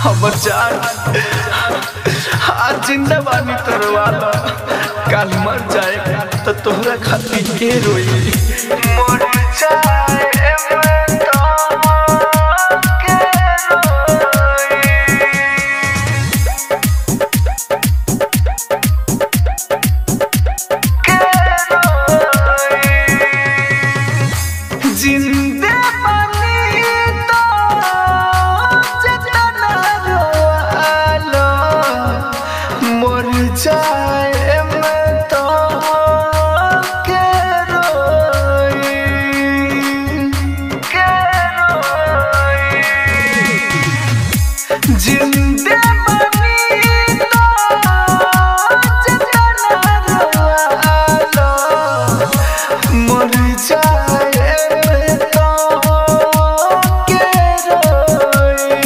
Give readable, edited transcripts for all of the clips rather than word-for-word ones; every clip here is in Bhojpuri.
हमर जान आज जिंदा बानी तरवाला काल मर जाए तो तोहरा खातिर के रोई मर जाए मैं तो के रोई के रोई जिंदा जाए मैं तो के रोई जिंदे बनी तो जतना रोवालो मर जाए मैं तो के रोई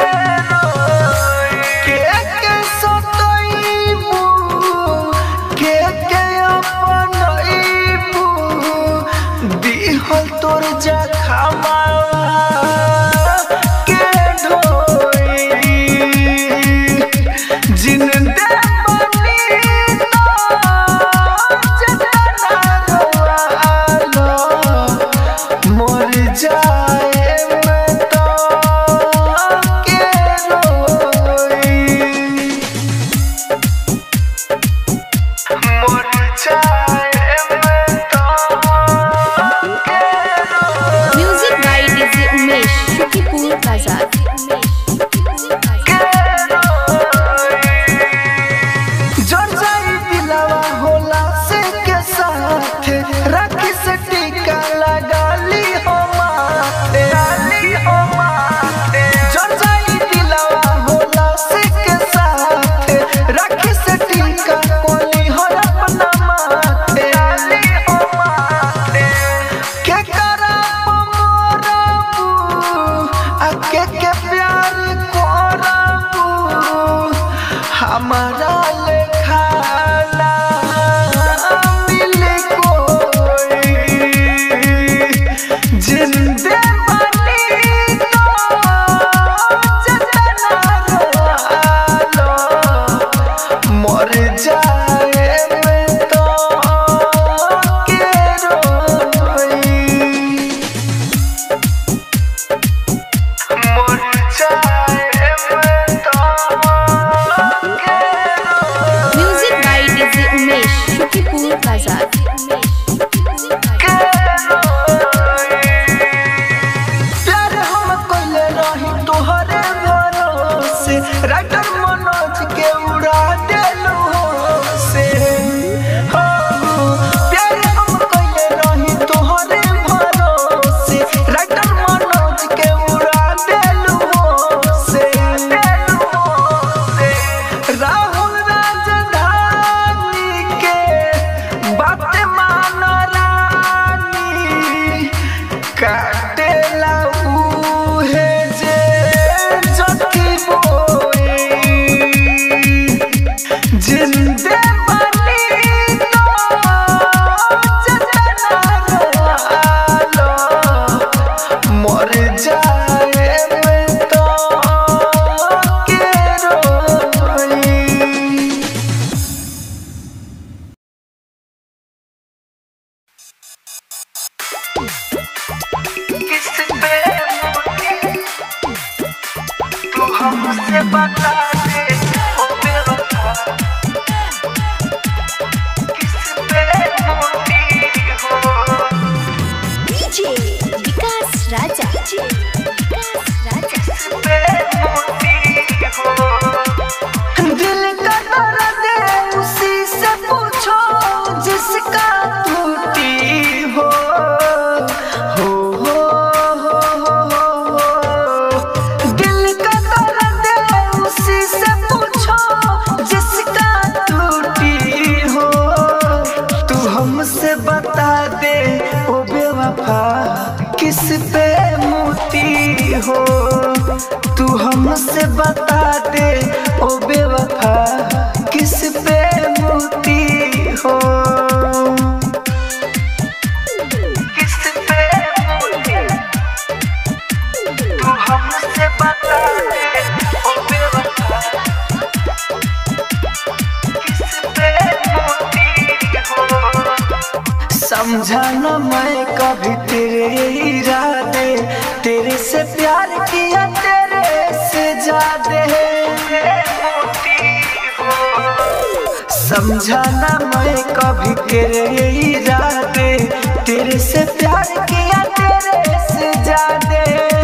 के सतोईबू के अपनईबू दिहल तोर जखमा के ढोई जिंदे बनी तो जतना रोवालो मर जाए मैं तो के रोई मर जाए मैं तो के रोई music by DJ Umesh Shukipur Bazar जोर जाई दिलवा होला से के साथ राखी से टीका लगा ली हो माथे जोर जाई दिलवा होला से के साथ राखी से टीका कोली हो अपना माथे के करब मोरबू आ के प्यार करबू हमारा लेखा ना मिले कोई जिंदे बनी तो जतना रोवालो मर जाए मैं तो के रोई मर जाए मैं तो के रोई music by DJ Umesh Shukipur Bazar प्यार हम कइले रही तोहरे भरोसे राइटर मनोज के उड़ा देलू से हो प्यार हम कइले रही तोहरे भरोसे राइटर मनोज के उड़ा देलू से राहुल राजधानी के बात मान रानी काटेला उहे जे जखी बोई जिंदे बनी तो जतना रोवालो मर जाए मैं तो के रोई किस पे मोती तू हमसे बता दे ओ बेवफा किस पे मोती हो डीजे विकास राजा किस पे मोती हो दिल का दर्द उसी से पूछो जिसका टूटी हो दिल का दर्द उसी से पूछो जिसका टूटी हो तू हमसे बता दे ओ बेवफा किस पे मोती हो तू हमसे बता दे ओ बेवफा किस पे मोती हो किस पे मोती तू हमसे बता दे ओ बेवफा समझा न मैं कभी तेरे इरादे, तेरे से प्यार किया तेरे से ज्यादा। समझा न मैं कभी तेरे इरादे, तेरे से प्यार किया तेरे से ज्यादा।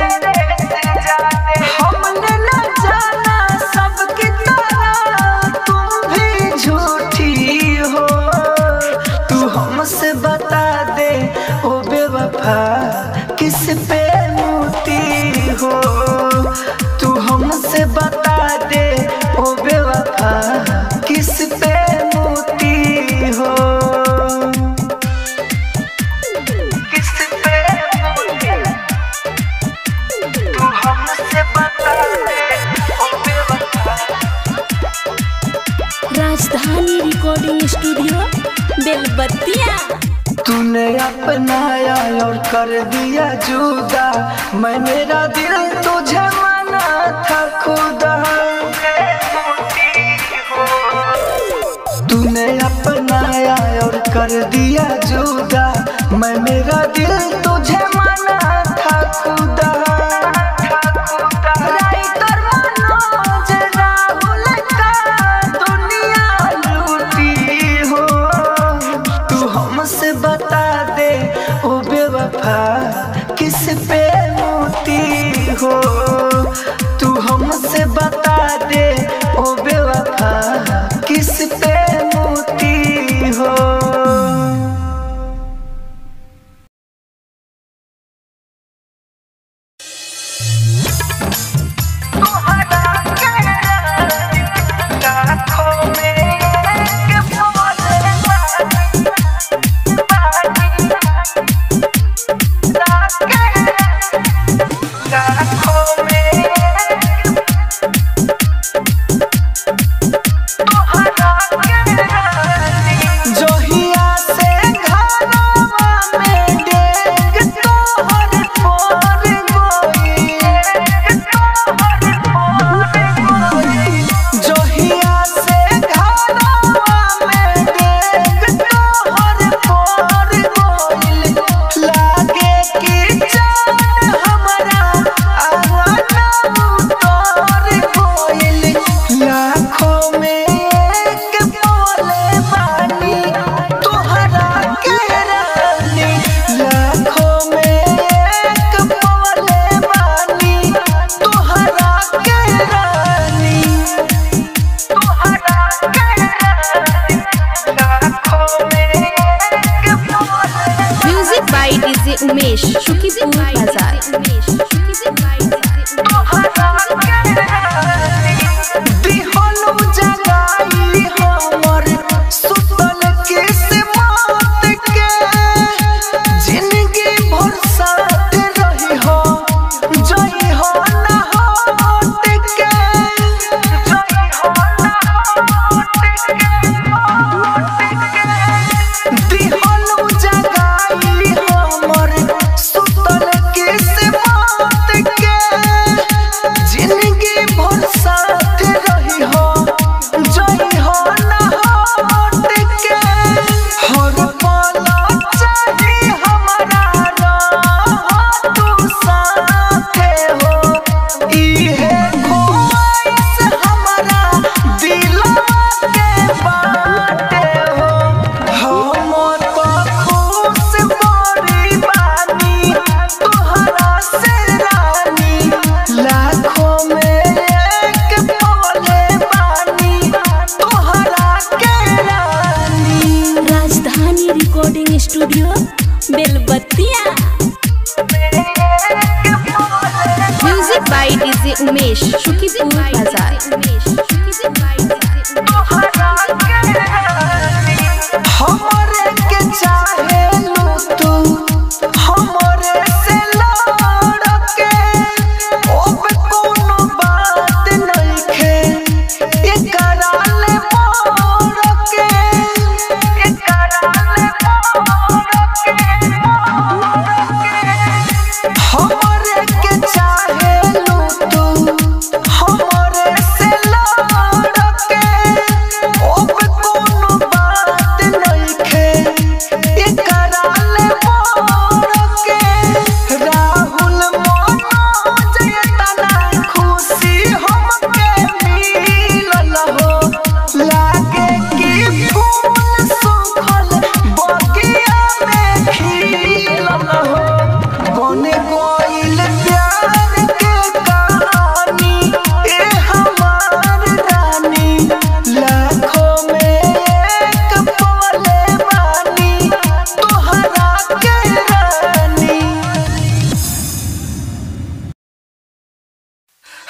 हमने न जाना सबकी तरह तुम भी झूठी हो। तू हमसे बता दे ओ बेवफा किस पे मोती हो। तू हमसे बता दे ओ बेवफा किस पे मोती हो। किस पे मोती, तू हमसे बता दे ओ बेवफा। राजधानी रिकॉर्डिंग स्टूडियो बेलबत्तिया। तूने अपनाया और कर दिया जुदा, मैं मेरा दिल तुझे माना था खुदा। तूने अपनाया और कर दिया जुदा, मैं मेरा दिल तुझे माना था खुदा। राइटर मनोज राहुल का दुनिया लूटी हो। तू हमसे बता दे ओ बेवफा किस पे मोती हो। तू हमसे बता दे ओ बेवफा किस पे मोती हो। Umesh Shukipur Bazar. Studio Belbattiya. Music by DJ Umesh Shukipur Bazar. हमरे के चाहे लो तू हमरे से लड़ के, अब कोनो बात नइखे एकरा ले मोर के, एकरा ले मोर के। हमरे के चाहे लो तू हमरे से लड़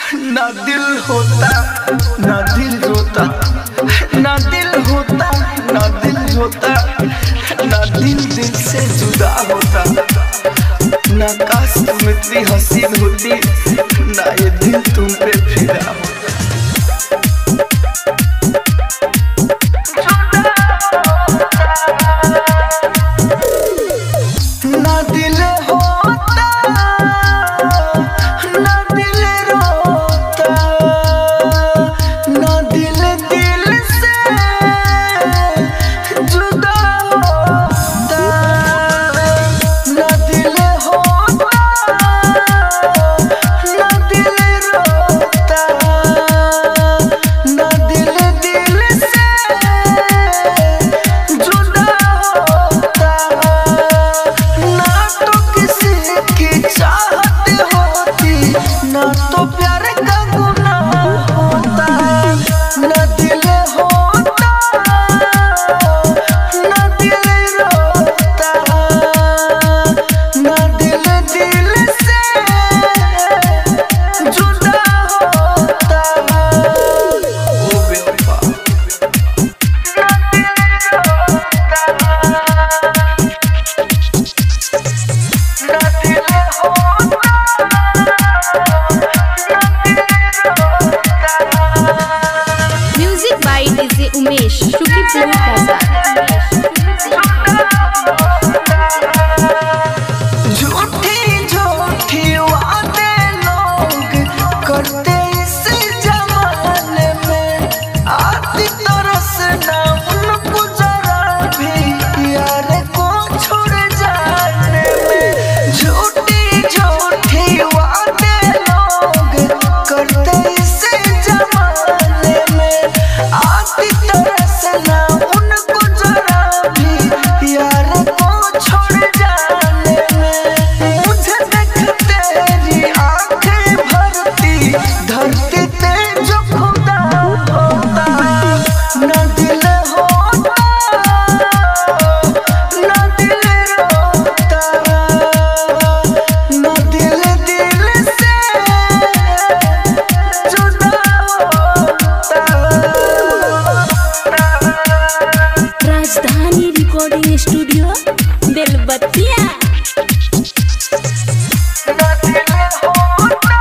ना दिल होता ना दिल रोता, ना दिल होता ना दिल रोता, ना दिल से जुदा होता, ना काश तुम इतनी हसीन होती, ना ये दिल तुम पे फिदा होता। ना दिल होता ना दिल रोता, ना दिल से जुदा होता, ना दिल होता ना दिल रोता, ना दिल से जुदा होता, ना तो किसी की चाहत होती, ना तो प्यार का गुनाह होता, ना दिल होता ना दिल रोता, ना दिल से जुदा होता। ओ बेवफा ना दिल रोता, ना दिल होता music by DJ Umesh Shukipur Bazar. झूठी झूठी वादे लोग करते इस जमाने में, आती तरस ना उनको जरा भी यार को छोड़ जाने में। झूठी झूठी वादे लोग करते इस जमाने में, आती तरस ना उनको जरा भी यार को छोड़ जाने में। मुझे देख तेरी आंखें भरती धरती पे जो खुदा होता, ना दिल होता ना दिल रोता, ना दिल से जुदा होता। राजधानी रिकॉर्डिंग स्टूडियो बेलबत्तिया। ना दिल होता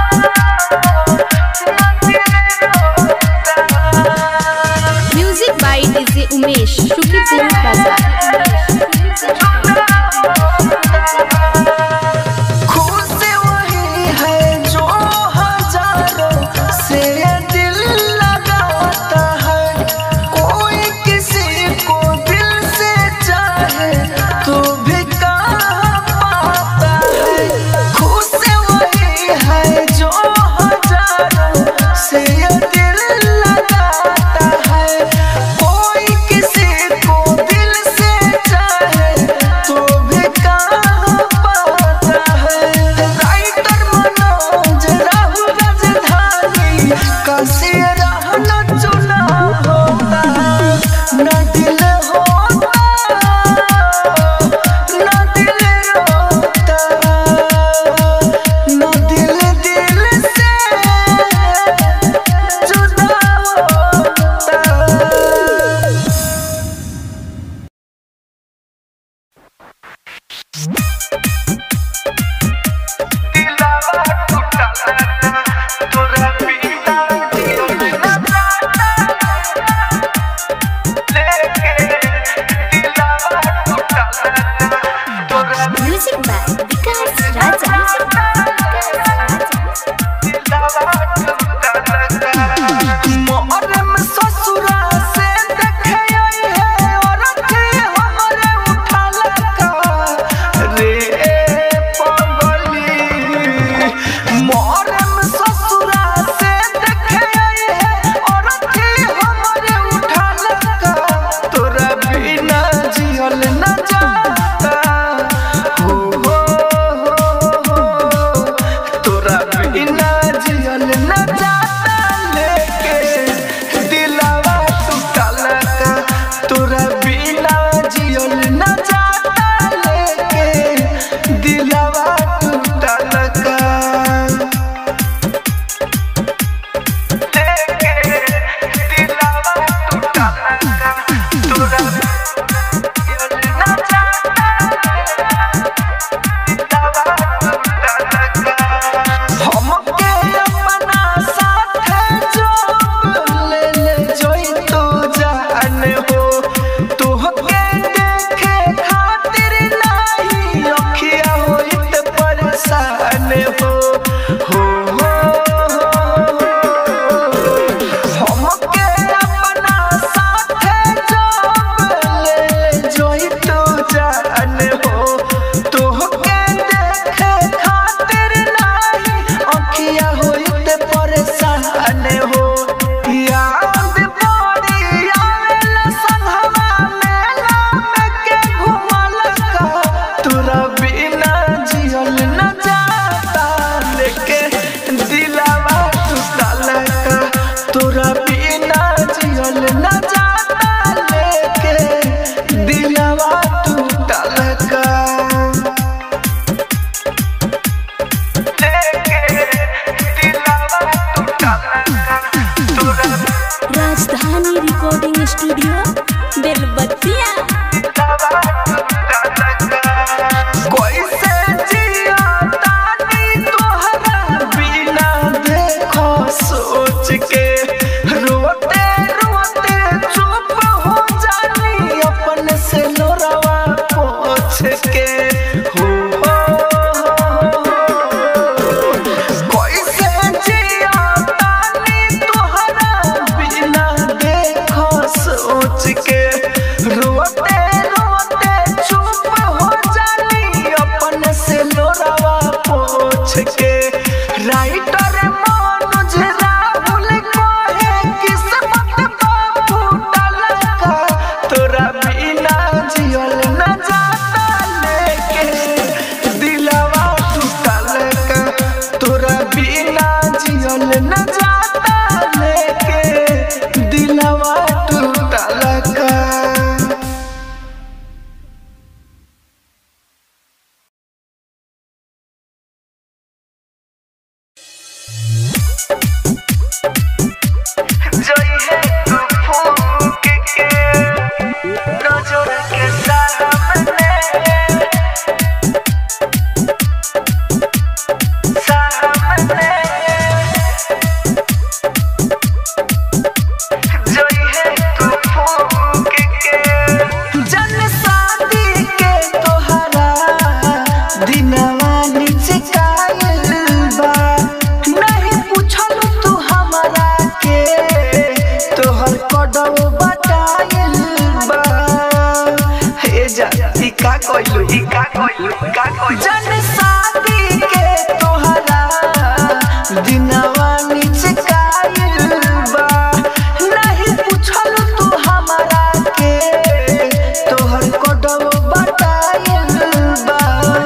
ना दिल रोता, music by DJ Umesh Shukipur Bazar. खुशी वही है जो हजारों से दिल लगाता है, कोई किसी को दिल से चाहे तो भी कहाँ पाता है। खुशी वही है जो हजारों से दिल लगाता है, कोई किसी को दिल से चाहे तो भी कहाँ पाता है। राइटर मनोज राहुल राजधानी का शेरा न चुना होता, ना दिल होता ना दिल रोता, ना दिल से जुदा होता। दिलावा टूटा तोरा पीता लेके, दिलावा टूटा तोरा म्यूजिक बाय विकास राजा। मोहरम ससुरा से देखे आई है और हमरे उठा लगा रे पगली। मोहरम ससुरा से देखे आई है और हमरे उठा लगा, तोरा बिना जियल न जाता हो तोरा बिना जियल न जाता, लेके दिलावा टूटा लगा, तोरा बिना जियल न जाता, लेके दिलावा टूटा लगा। राइटर मनोज राहुल कहे किस्मत बा फूटल का तोरा बिना जियल न जाता लेके दिलवा टूटल का तोरा बिना जियल न जाता लेके दिलवा टूटल का। जोई है तू फूक के नजर के सामने सामने जोई है तू फूक के जन शादी के तोहरा दिनवा नीचे कायल बा नहीं पूछल तू हमरा के तोहर कदम बतायल बा हे जा ई का कइलू जन शादी के तोहरा दिनवा नीचे कायल बा नहीं पूछल तू हमरा के तोहर कदम बतायल बा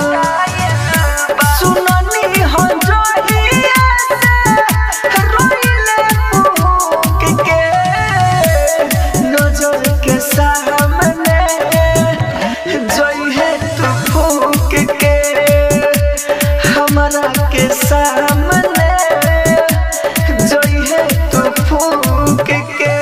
सुननी हो जोहिया से रोइले फूक के नजर के सामने जोई है तू फूक के हमरा के सामने जोई है तू फूक के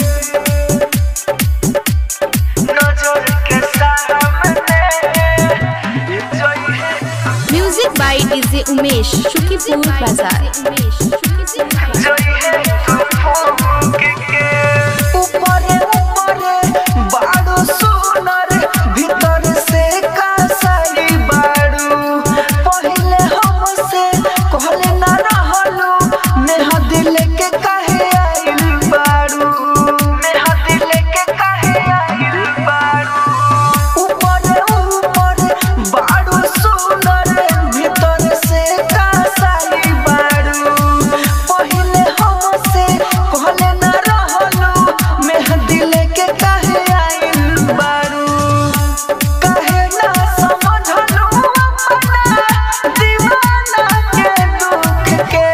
नजर के सामने जोई है music by DJ Umesh Shukipur Bazar. जोई है तू फूक के ऊपरे ऊपरे बाड़ू सुनर भीतर से कासाई बाड़ू पहिले हमसे कहले ना रहलू नेहा दिल के काहे आइल बाड़ू नेहा दिल के काहे आइल बाड़ू ऊपरे ऊपरे बाड़ू सुनर भीतर से कासाई बाड़ू पहिले हमसे कहले ना रहलू मेहंदी लेके काहे आइल बाड़ू काहे ना समझलू अपना दीवाना के दुख के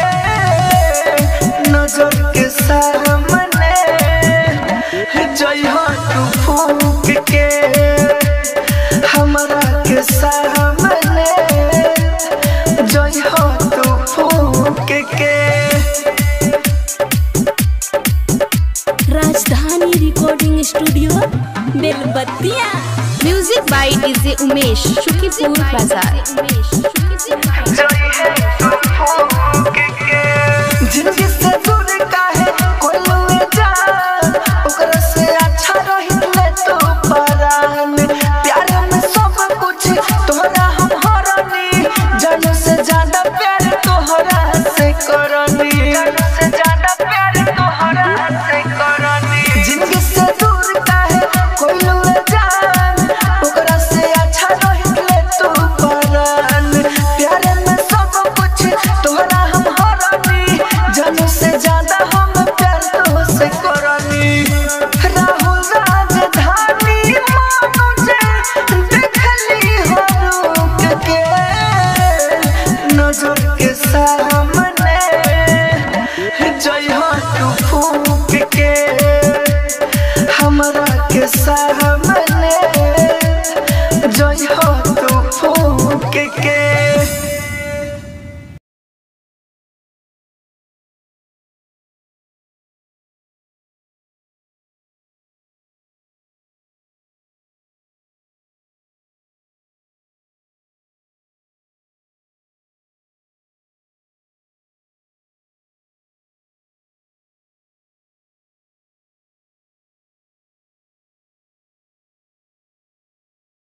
नजर के सामने जइहा तू फूक के हमरा के सामने जइहा तू फूक के। Rajdhani recording studio Belbattiya. Music by DJ Umesh Shukipur Bazar. जोई है तू फूक के जिंदगी से दूर काहे कोइलू जान ओकरा से अच्छा रहिले तो परान प्यार में सब कुछ तोहरा हम हरनी जान से ज्यादा प्यार तोहरा से कर